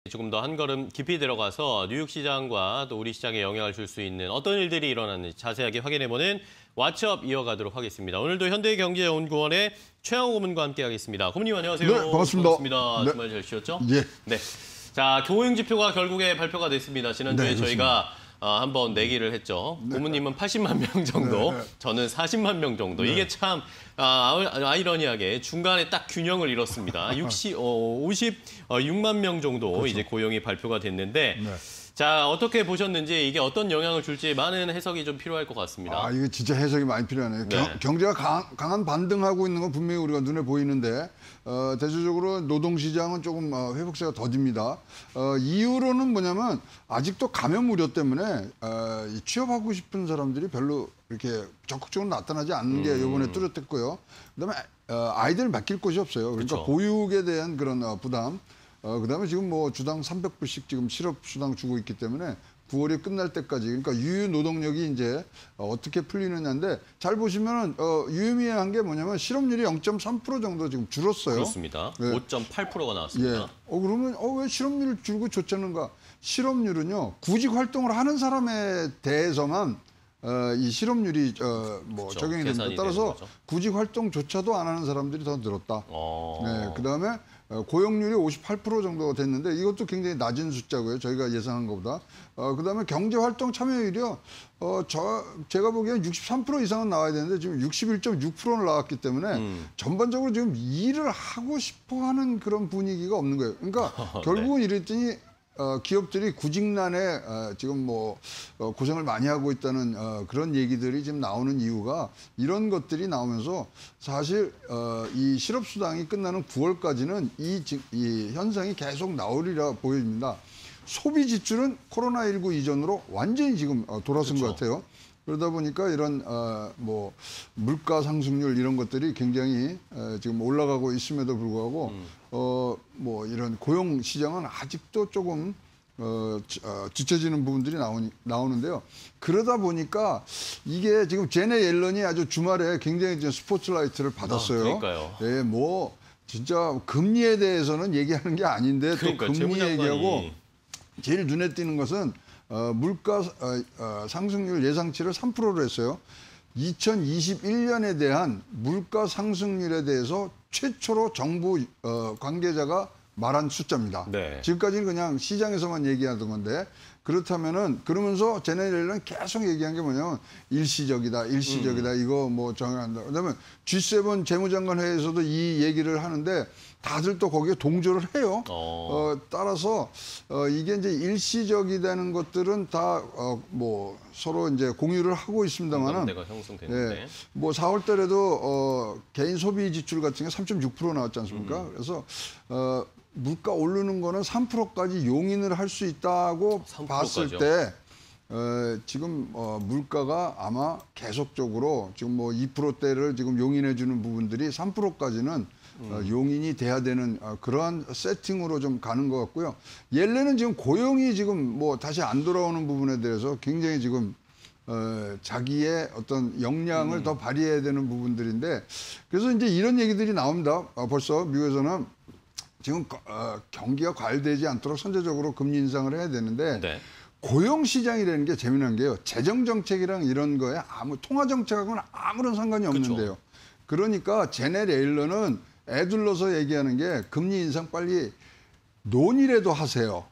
조금 더 한 걸음 깊이 들어가서 뉴욕 시장과 또 우리 시장에 영향을 줄 수 있는 어떤 일들이 일어났는지 자세하게 확인해보는 왓츠업 이어가도록 하겠습니다. 오늘도 현대경제연구원의 최영호 고문과 함께하겠습니다. 고문님 안녕하세요. 네, 반갑습니다. 반갑습니다. 네. 주말 잘 쉬었죠? 예. 네. 자, 교육지표가 결국에 발표가 됐습니다. 지난주에 네, 저희가 한번 내기를 했죠. 고문님은 80만 명 정도, 네. 저는 40만 명 정도. 이게 참 아이러니하게 중간에 딱 균형을 이뤘습니다. 56만 명 정도 그렇죠. 이제 고용이 발표가 됐는데 네. 자, 어떻게 보셨는지 이게 어떤 영향을 줄지 많은 해석이 좀 필요할 것 같습니다. 이게 진짜 해석이 많이 필요하네요. 네. 경제가 강한 반등하고 있는 건 분명히 우리가 눈에 보이는데 대체적으로 노동시장은 조금 회복세가 더딥니다. 이유로는 뭐냐면 아직도 감염 우려 때문에 취업하고 싶은 사람들이 별로 이렇게 적극적으로 나타나지 않는 게 이번에 뚜렷했고요. 그다음에 아이들 맡길 곳이 없어요. 그러니까 그렇죠. 보육에 대한 그런 부담. 그다음에 지금 뭐 주당 300불씩 지금 실업 수당 주고 있기 때문에 9월이 끝날 때까지 그러니까 유유 노동력이 이제 어떻게 풀리느냐인데 잘 보시면은 유의미한 게 뭐냐면 실업률이 0.3% 정도 지금 줄었어요. 그렇습니다. 네. 5.8%가 나왔습니다. 예. 그러면 왜 실업률 줄고 좋자는가? 실업률은요 구직 활동을 하는 사람에 대해서만 이 실업률이 그렇죠. 적용이 됩니다. 계산이 따라서 되는 거죠. 구직 활동조차도 안 하는 사람들이 더 늘었다. 네, 그다음에 고용률이 58% 정도 됐는데 이것도 굉장히 낮은 숫자고요. 저희가 예상한 것보다. 그다음에 경제활동 참여율이요. 제가 보기에는 63% 이상은 나와야 되는데 지금 61.6%를 나왔기 때문에 전반적으로 지금 일을 하고 싶어하는 그런 분위기가 없는 거예요. 그러니까 결국은 이랬더니 기업들이 구직난에 지금 고생을 많이 하고 있다는 그런 얘기들이 지금 나오는 이유가 이런 것들이 나오면서 사실 이 실업수당이 끝나는 9월까지는 이 현상이 계속 나오리라 보여집니다. 소비 지출은 코로나19 이전으로 완전히 지금 돌아선 그렇죠. 것 같아요. 그러다 보니까 이런 물가 상승률 이런 것들이 굉장히 지금 올라가고 있음에도 불구하고 이런 고용 시장은 아직도 조금 뒤처지는 부분들이 나오는데요. 그러다 보니까 이게 지금 제네 옐런이 아주 주말에 굉장히 이제 스포트라이트를 받았어요. 그러니까요. 예, 진짜 금리에 대해서는 얘기하는 게 아닌데 그러니까, 또 금리 재무장관이- 얘기하고 제일 눈에 띄는 것은 물가 상승률 예상치를 3%로 했어요. 2021년에 대한 물가 상승률에 대해서 최초로 정부 관계자가 말한 숫자입니다. 네. 지금까지는 그냥 시장에서만 얘기하던 건데 그러면서 제네 옐런은 계속 얘기한 게 뭐냐면 일시적이다. 이거 정해한다. 그다음에 G7 재무장관 회의에서도 이 얘기를 하는데 다들 또 거기에 동조를 해요. 따라서 이게 이제 일시적이라는 것들은 다 서로 이제 공유를 하고 있습니다만은 내가 형성되는데. 4월 달에도 개인 소비 지출 같은 게 3.6% 나왔지 않습니까? 그래서 물가 오르는 거는 3%까지 용인을 할 수 있다고 3% 봤을 까지요? 때 지금 물가가 아마 계속적으로 지금 2%대를 지금 용인해 주는 부분들이 3%까지는 용인이 돼야 되는 그러한 세팅으로 좀 가는 것 같고요. 옐렌은 지금 고용이 지금 다시 안 돌아오는 부분에 대해서 굉장히 지금 자기의 어떤 역량을 더 발휘해야 되는 부분들인데 그래서 이제 이런 얘기들이 나옵니다. 벌써 미국에서는 지금 경기가 과열되지 않도록 선제적으로 금리 인상을 해야 되는데 네. 고용 시장이라는 게 재미난 게요. 재정 정책이랑 이런 거에 통화 정책하고는 아무런 상관이 없는데요. 그러니까 제네 옐런은 애둘러서 얘기하는 게 금리 인상 빨리 논의라도 하세요.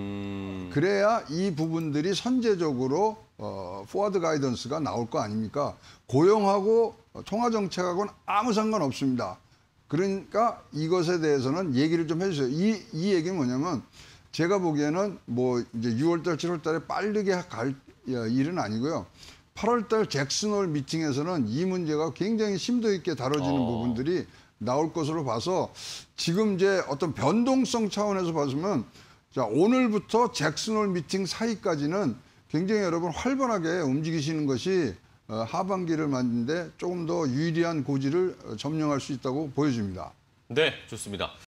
그래야 이 부분들이 선제적으로 포워드 가이던스가 나올 거 아닙니까? 고용하고 통화 정책하고는 아무 상관없습니다. 그러니까 이것에 대해서는 얘기를 좀 해주세요. 이 얘기는 뭐냐면 제가 보기에는 이제 6월달, 7월달에 빠르게 갈 일은 아니고요. 8월달 잭슨홀 미팅에서는 이 문제가 굉장히 심도 있게 다뤄지는 부분들이 나올 것으로 봐서 지금 이제 어떤 변동성 차원에서 봐주면 자, 오늘부터 잭슨홀 미팅 사이까지는 굉장히 여러분 활발하게 움직이시는 것이 하반기를 만드는데 조금 더 유리한 고지를 점령할 수 있다고 보여집니다. 네, 좋습니다.